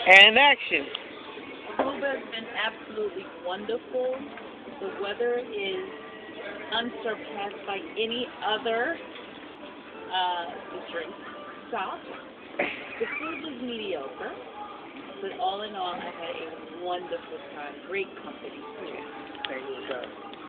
And action. Aruba has been absolutely wonderful. The weather is unsurpassed by any other drink stop. The food was mediocre, but all in all, I had a wonderful time. Great company, too. There you go.